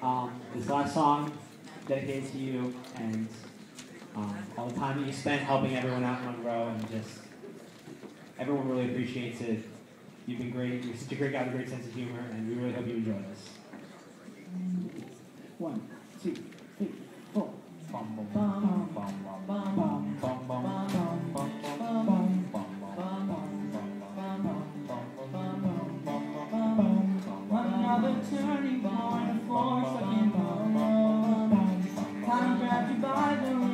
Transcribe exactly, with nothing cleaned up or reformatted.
Um, this last song dedicated to you and um, all the time that you spent helping everyone out in Monroe, and just everyone really appreciates it. You've been great. You're such a great guy with a great sense of humor, and we really hope you enjoy this. One, two, three, four. Another turning point, a force again. Time grabbed you by the